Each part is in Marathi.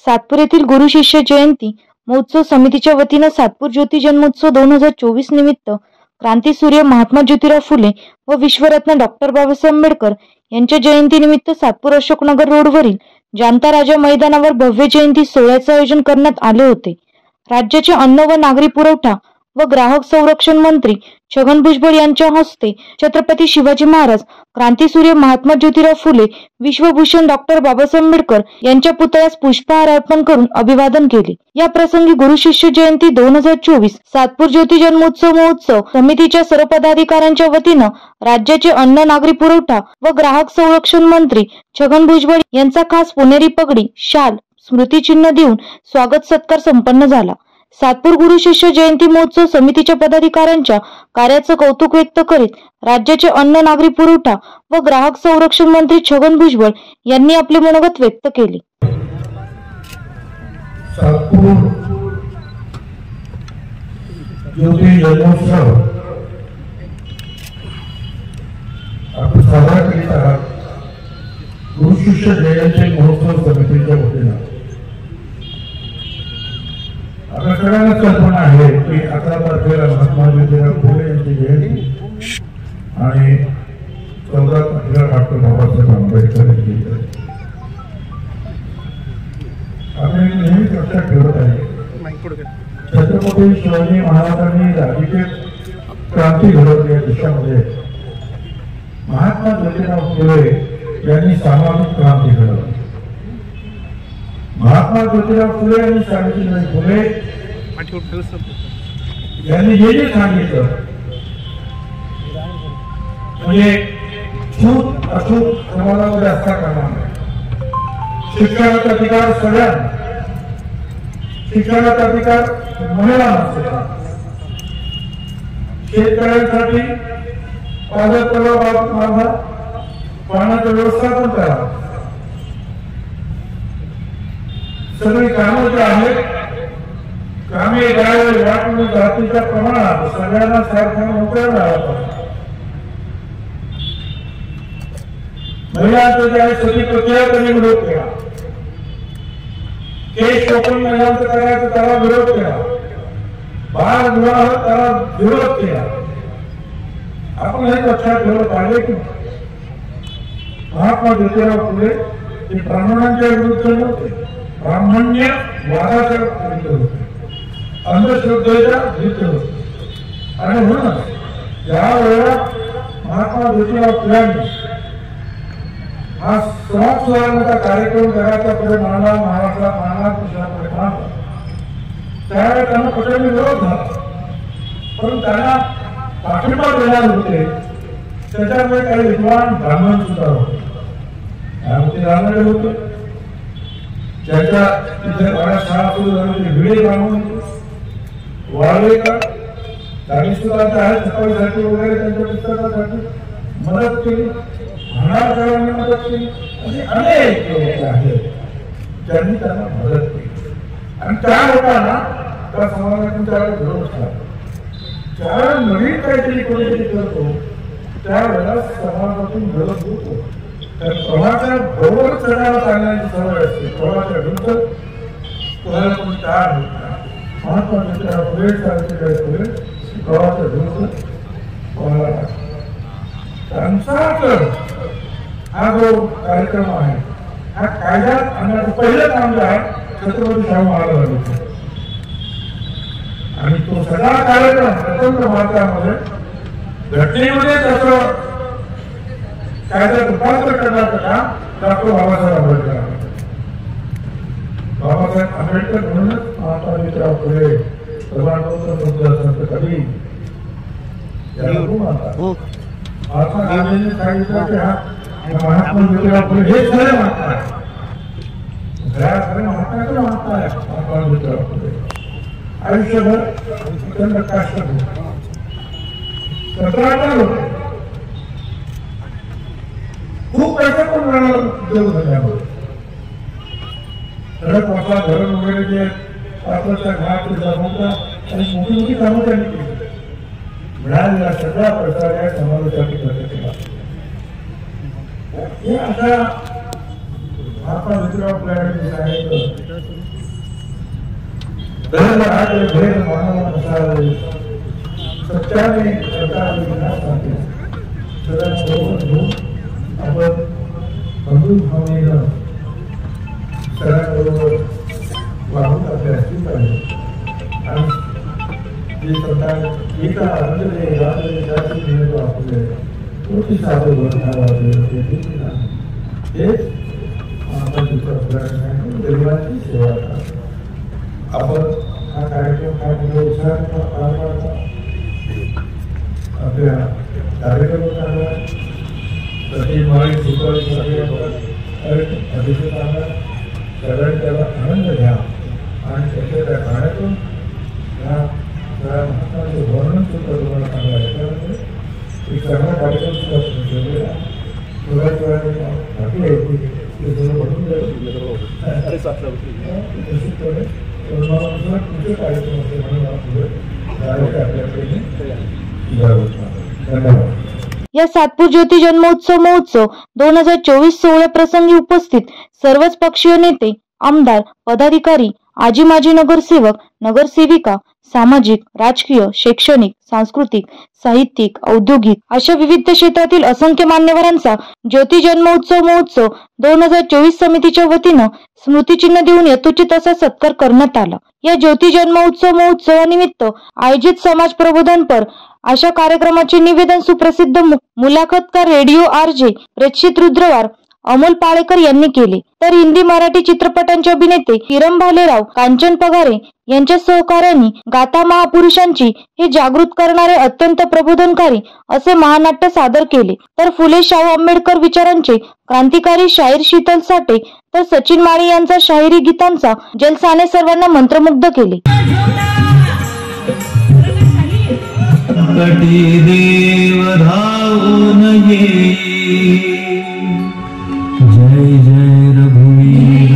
सातपूर येथील गुरु शिष्य जयंती महोत्सव समितीच्या वतीने सातपूर ज्योती जन्मोत्सव 2024 निमित्त क्रांतीसूर्य महात्मा ज्योतिराव फुले व विश्वरत्न डॉक्टर बाबासाहेब आंबेडकर यांच्या जयंतीनिमित्त सातपूर अशोकनगर रोडवरील जानता राजा मैदानावर भव्य जयंती सोहळ्याचे आयोजन करण्यात आले होते। राज्याचे अन्न व नागरी पुरवठा व ग्राहक संरक्षण मंत्री छगन भुजबळ यांच्या हस्ते छत्रपती शिवाजी महाराज, क्रांतीसूर्य महात्मा ज्योतिराव फुले, विश्वभूषण डॉक्टर बाबासाहेब आंबेडकर यांच्या पुतळ्यास पुष्पहार अर्पण करून अभिवादन केले। या प्रसंगी गुरु शिष्य जयंती 2024 सातपूर ज्योती जन्मोत्सव महोत्सव समितीच्या सर्व पदाधिकाऱ्यांच्या वतीने राज्याचे अन्न, नागरी पुरवठा व ग्राहक संरक्षण मंत्री छगन भुजबळ यांचा खास पुणेरी पगडी, शाल, स्मृतिचिन्ह देऊन स्वागत सत्कार संपन्न झाला। सातपूर गुरु शिष्य जयंती महोत्सव समितीच्या पदाधिकाऱ्यांच्या कार्याचं कौतुक व्यक्त करीत राज्याचे अन्न, नागरी पुरवठा व ग्राहक संरक्षण मंत्री छगन भुजबळ यांनी आपले मनोगत व्यक्त केले। सातपूर ज्योती जन्मोत्सव आपण साजरा करीत आहात गुरु शिष्य जयंती महोत्सव समितीच्या वतीने। आपल्या सगळ्यांना कल्पना आहे की 11 तारखेला महात्मा ज्योतिराव फुले यांची जयंती आणि 14 तारखेला डॉक्टर बाबासाहेब आंबेडकर यांची जयंती। आपण नेहमी लक्षात ठेवत आहे छत्रपती शिवाजी महाराजांनी राजकीय क्रांती घडवली या देशामध्ये, महात्मा ज्योतिराव फुले यांनी सामाजिक क्रांती घडवली। महात्मा ज्योतिराव फुले आणि सावित्रीबाई फुले यांनी जे सांगितलं म्हणजे छूट अछूट समाजामध्ये असता कामा नये। शिक्षणाचा अधिकार सगळ्यांना, शिक्षणाचा अधिकार महिलांना, शेतकऱ्यांसाठी पाण्याचा तलाव बांधा, पाण्याचं व्यवस्थापन करा, सगळी कामं जी आहेत कामे गावे वाटून जातीच्या प्रमाणात सगळ्यांना सारख्या नोकऱ्या मिळाल्या पाहिजे। महिलांचं जे आहे सती प्रक्रिया त्यांनी विरोध केला, केस शोषण महिलांचं करायचं त्याला विरोध केला, बाल विवाह त्याला विरोध केला। आपण हे लक्षात ठेवलं पाहिजे की महात्मा ज्योतिराव फुले हे ब्राह्मणांच्या विरुद्ध नव्हते, ब्राह्मण्य वादाच्या विरुद्ध होते, अंधश्रद्धेच्या विरुद्ध होते। आणि म्हणून ज्या वेळेला महात्मा ज्योतिराव फुल्यांनी हा समाज सुधारण्याचा कार्यक्रम जगाच्या पुढे मांडला, महाराष्ट्रात मांडला, देशापुढे मांडला, त्यावेळेला त्यांना प्रचंड विरोध झाला, पण त्यांना पाठिंबा देणार होते त्याच्यामुळे काही विद्वान ब्राह्मण सुद्धा होते, त्यामध्ये रानडे होते, ज्याच्या तिथे बऱ्याच शाळा सुरू झाली भिडे ब्राह्मण वाळवेकर त्यांनी सुद्धा छपाईसाठी वगैरे त्यांच्या पुस्तकासाठी मदत केली, भांडारकरांनी मदत केली, असे अनेक लोक आहेत ज्यांनी त्यांना मदत केली। आणि त्या लोकांना त्या समाजातून त्यावेळेला विरोध झाला। ज्यावेळेला नवीन काहीतरी कोणीतरी करतो त्यावेळेला समाजातून विरोध होतो। तर प्रवाहाच्या बरोबर चढायला चालण्याची सवय असते, प्रवाहाच्या विरुद्ध कोणाला कोणी तयार होत नाही। महात्मा ज्योतिराव फुले सावित्रीबाई फुले प्रवाहाच्या विरुद्ध कोणाला त्यांचा हा जो कार्यक्रम आहे हा कायद्यात आणण्याचं पहिलं काम जे आहे छत्रपती शाहू महाराजांचं, आणि तो सगळा कार्यक्रम स्वतंत्र भारतामध्ये घटनेमध्ये त्याचं कायद्यात रूपांतर करण्याचं काम डॉक्टर बाबासाहेब आंबेडकर, बाबासाहेब आंबेडकर म्हणूनच महात्मा ज्योतिराव फुले संत कवी याला खूप मानतात। महात्मा गांधींनी सांगितलं की हा महात्मा ज्योतिराव फुले हे खरे महात्मा आहे, खरे महात्म्याचं महात्मा आहे महात्मा ज्योतिराव फुले। आयुष्यभर प्रचंड कष्ट होते, 17 होते, खूप पैसे पण मिळाला उद्योग धंद्यामध्ये, सडक वाटा धरण वगैरे जे पात्राच्या घाट जमवता आणि मोठी मोठी कामं त्यांनी केली, मिळालेला सगळा पैसा या समाजासाठी खर्च केला। हे अशा महात्मा ज्योतिराव फुले सांगितलं धर्म राज्य भेद मानव नसावे सत्याने सरकारने विनाशाने सगळ्यांबरोबर घेऊन आपण बंधू भावनेनं सगळ्यांबरोबर वाहून आपल्या असतील पाहिजे आणि जे सरकार एका अंजले रात्री जाती निर्णय आपले कोटी साधू बनवणारे हेच आपण दुसऱ्या फुलांसाठी गरिबांची सेवा करतो। आपण हा कार्यक्रम काय मोठ्या उत्साहाने पार पाडतो। आपल्या कार्यक्रमाला सचिन माळी सुपरवाईजर अभिषेकाला सगळ्यांना आनंद घ्या आणि त्याच्या गाण्यातून या महात्माचे वर्णन सुद्धा तुम्हाला चांगलं ऐकल्यानंतर एक चांगला कार्यक्रम सुद्धा ठेवलेला थोड्याच वेळाने बाकी आहे ते थोडं बनून जाईल तुमचे कार्यक्रम असे म्हणून आपल्याकडे धन्यवाद। या सातपूर ज्योती जन्मोत्सव महोत्सव 2024 सोहळ्या प्रसंगी उपस्थित सर्वच पक्षीय नेते, आमदार, पदाधिकारी, आजी माजी नगरसेवक, नगरसेविका, सामाजिक, राजकीय, शैक्षणिक, सांस्कृतिक, साहित्यिक, औद्योगिक अशा विविध क्षेत्रातील असंख्य मान्यवरांचा ज्योती जन्मोत्सव महोत्सव 2024 समितीच्या वतीनं स्मृतिचिन्ह देऊन यथोचित असा सत्कार करण्यात आला। या ज्योती जन्मोत्सव महोत्सवानिमित्त आयोजित समाज प्रबोधनपर अशा कार्यक्रमाचे निवेदन सुप्रसिद्ध मुलाखतकार रेडिओ आरजे प्रेक्षित रुद्रवार अमोल पाळेकर यांनी केले, तर हिंदी मराठी चित्रपटांचे अभिनेते किरण भालेराव, कांचन पगारे यांच्या सहकार्याने गाथा महापुरुषांची हे जागृत करणारे अत्यंत प्रबोधनकारी असे महानाट्य सादर केले। तर फुले शाहू आंबेडकर विचारांचे क्रांतिकारी शाहीर शीतल साठे तर सचिन माळी यांचा शाहिरी गीतांचा जलसाने सर्वांना मंत्रमुग्ध केले। देव धावून ये जय जय रघुवीर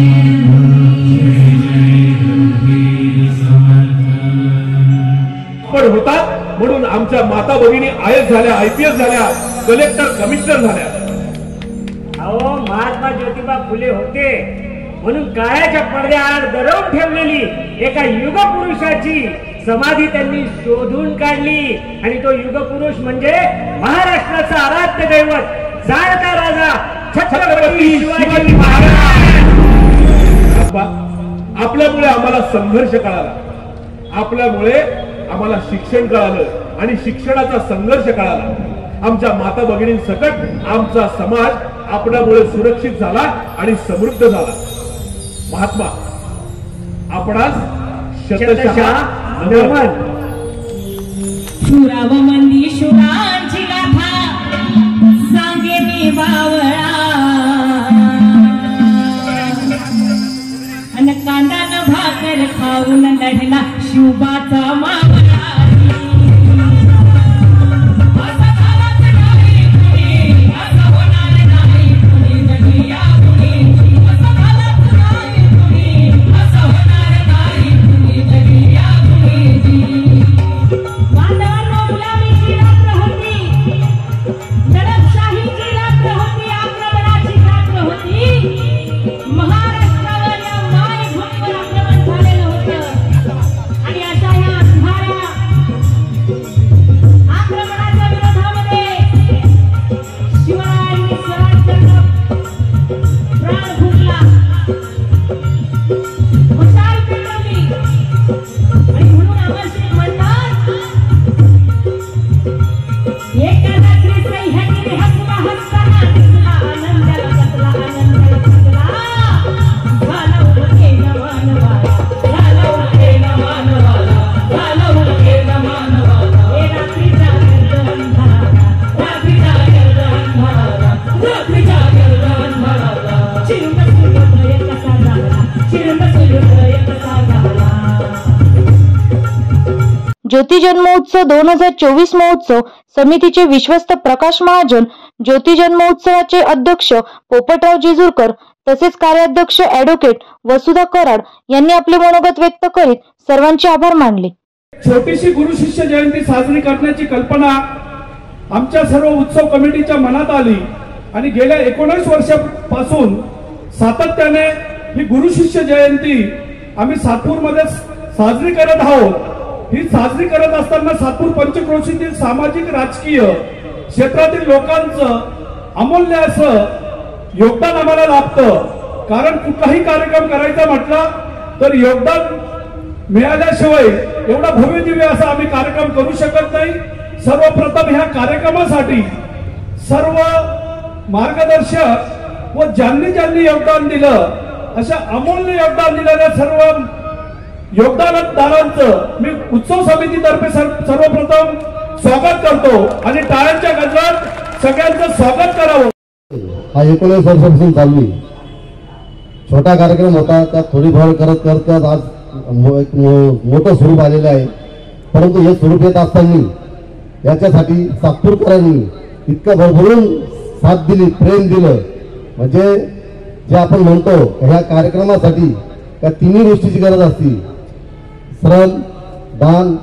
पण होतात म्हणून आमच्या माता भगिनी आयएस झाल्या, आयपीएस झाल्या, कलेक्टर, कमिशनर झाल्या। अहो महात्मा ज्योतिबा फुले होते म्हणून काळ्याच्या पडद्याआड दडवून ठेवलेली एका युगपुरुषाची समाधी त्यांनी शोधून काढली आणि तो युगपुरुष म्हणजे महाराष्ट्राचा आराध्य दैवत जाणता राजा छत्रपती शिवाजी महाराज। आपल्यामुळे आम्हाला संघर्ष कळाला, आपल्यामुळे आम्हाला शिक्षण कळालं आणि शिक्षणाचा संघर्ष कळाला। आमच्या माता भगिनींसकट आमचा समाज आपल्यामुळे सुरक्षित झाला आणि समृद्ध झाला। महात्मा आपणास शतशः नमन। शूरावमंदी शूरांची गाथा सांगे मी बावळा अन कांदा भाकर खाऊन लढला शिवबाचा मावळा। ज्योती जन्मोत्सव 2024 महोत्सव समितीचे विश्वस्त प्रकाश महाजन, ज्योती जन्मोत्सवाचे अध्यक्ष पोपटराव जेजूरकर तसेच कार्याध्यक्ष ॲडव्होकेट वसुधा कराड यांनी आपले मनोगत व्यक्त करीत सर्वांचे आभार मानले। छोटीशी गुरु शिष्य जयंती साजरी करण्याची कल्पना आमच्या सर्व उत्सव कमिटीच्या मनात आली आणि गेल्या 19 वर्षापासून सातत्याने ही गुरु शिष्य जयंती आम्ही सातपूरमध्ये साजरी करत आहोत। ही साजरी करत असताना सातपूर पंचक्रोशीतील सामाजिक राजकीय क्षेत्रातील लोकांचं अमूल्य असं योगदान आम्हाला लाभतं। कारण कुठलाही कार्यक्रम करायचा म्हटला तर योगदान मिळाल्याशिवाय एवढा भव्य दिव्य असा आम्ही कार्यक्रम करू शकत नाही। सर्वप्रथम ह्या कार्यक्रमासाठी सर्व मार्गदर्शक व ज्यांनी योगदान दिलं अशा अमूल्य योगदान दिलेल्या सर्व योगदानदारांचं मी उत्सव समितीतर्फे सर्वप्रथम स्वागत करतो आणि टाळ्यांच्या गजरात सगळ्यांचं स्वागत करावं। हा 19 वर्षापासून चालू आहे। छोटा कार्यक्रम होता, त्यात थोडीफार करत आज एक मोठं स्वरूप आलेलं आहे। परंतु हे स्वरूप येत असताना याच्यासाठी सातपूरकरांनी इतकं भरभरून साथ दिली, प्रेम दिलं, म्हणजे जे आपण म्हणतो ह्या कार्यक्रमासाठी त्या तिन्ही गोष्टीची गरज असते, श्रम, दान,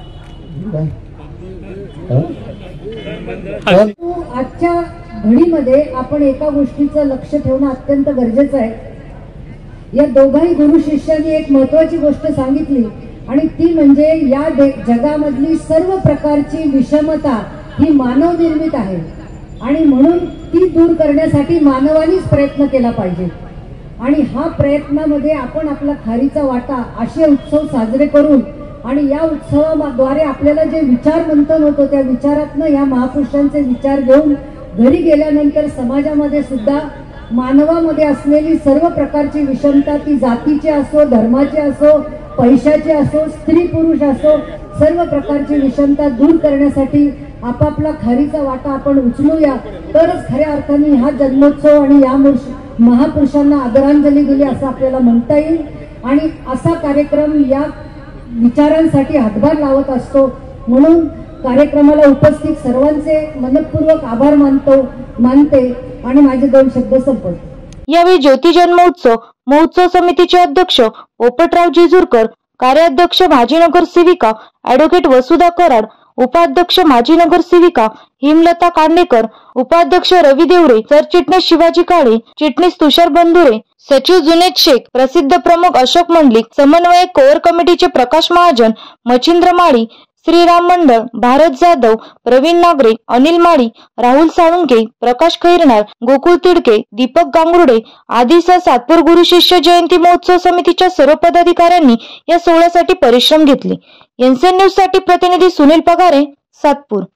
आजच्या घडीमध्ये आपण एका गोष्टीचं लक्ष ठेवणं अत्यंत गरजेचं आहे। या दोघाही गुरु शिष्यांनी एक महत्वाची गोष्ट सांगितली आणि ती म्हणजे या जगामधली सर्व प्रकारची विषमता ही मानव निर्मित आहे आणि म्हणून ती दूर करण्यासाठी मानवानीच प्रयत्न केला पाहिजे। आणि हा प्रयत्नामध्ये आपण आपला खारीचा वाटा असे उत्सव साजरे करून आणि या उत्सवाद्वारे आपल्याला जे विचार मंथन होतं त्या विचारातनं या महापुरुषांचे विचार घेऊन घरी गेल्यानंतर समाजामध्ये सुद्धा मानवामध्ये असलेली सर्व प्रकारची विषमता, ती जातीची असो, धर्माची असो, पैशाची असो, स्त्री पुरुष असो, सर्व प्रकारची विषमता दूर करण्यासाठी आपापला खारीचा वाटा आपण उचलूया, तरच खऱ्या अर्थाने हा जन्मोत्सव आणि या महापुरुषांना आदरांजली दिली असं आपल्याला म्हणता येईल। आणि असा कार्यक्रम या विचारांसाठी हातभार लावत असतो। म्हणून कार्यक्रमाला उपस्थित सर्वांचे मनपूर्वक आभार मानते आणि माझे 2 शब्द संपवतो। यावेळी ज्योती जन्मोत्सव महोत्सव समितीचे अध्यक्ष पोपटराव जेजुरकर, कार्याध्यक्ष माजी नगरसेविका ॲडव्होकेट वसुधा कराड, उपाध्यक्ष माजी नगरसेविका हिमलता कांडेकर, उपाध्यक्ष रवी देवरे, सरचिटणीस शिवाजी काळे, चिटणीस तुषार बंधुरे, सचिव जुनेद शेख, प्रसिद्ध प्रमुख अशोक मंडलिक, समन्वयक कोअर कमिटीचे प्रकाश महाजन, मच्छिंद्र माळी, श्रीराम मंडळ, भारत जाधव, प्रवीण नागरे, अनिल माळी, राहुल साळुंके, प्रकाश खैरनार, गोकुळ तिडके, दीपक गांगुर्डे आदीसह सातपूर गुरु शिष्य जयंती महोत्सव समितीच्या सर्व पदाधिकाऱ्यांनी या सोहळ्यासाठी परिश्रम घेतले। एनसीएन न्यूज साठी प्रतिनिधी सुनील पगारे, सातपूर।